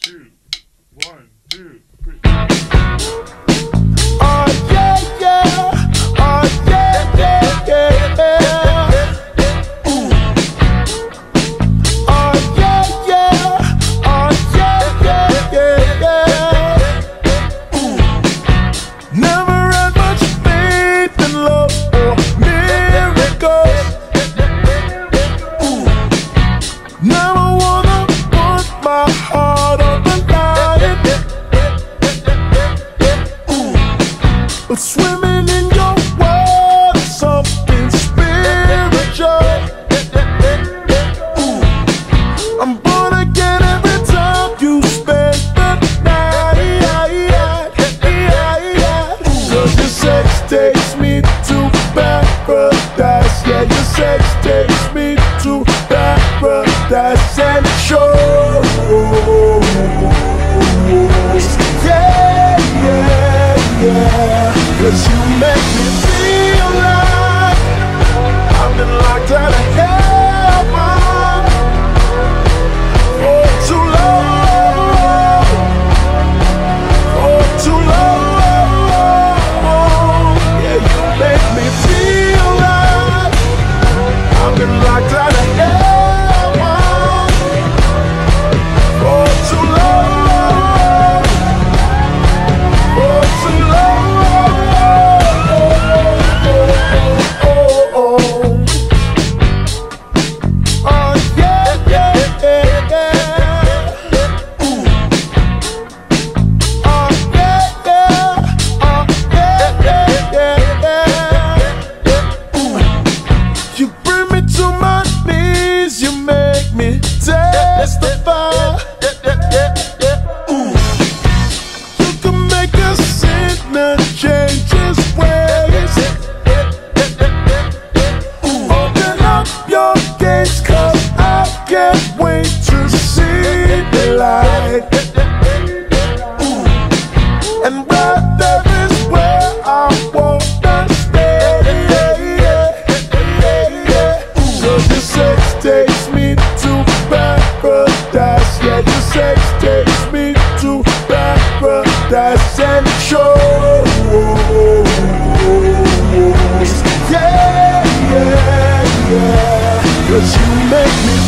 two, 1, 2, 3. Oh yeah, yeah. Oh yeah, yeah, yeah, yeah. Ooh. Oh yeah, yeah. Oh yeah, yeah, yeah, yeah. Ooh. Never had much faith in love or miracles. Ooh. Never wanna put my heart on the line. Ooh. But swimming in your world is something spiritual. Ooh. I'm born again every time you spend the night. Cause your sex takes me to paradise. Yeah, your sex takes me to paradise and shows. Yeah, yeah, yeah. Cause you make me feel like I've been locked out of heaven for too long, for too long. Yeah, you make me feel like I've been locked out of heaven for too long, for too long. Oh yeah, yeah, yeah, yeah. Ooh. Oh yeah, yeah. Oh yeah, yeah, yeah. Ooh. You bring me to my knees, you make me testify. Ooh. You can make a sinner change his ways. Ooh. Open up your gates, cause I can't wait to see the light. Ooh. And where there is where I wanna stay. Cause your sex takes me to paradise. Yeah, your sex takes me to paradise and shows. Yeah, yeah, yeah. Cause you make me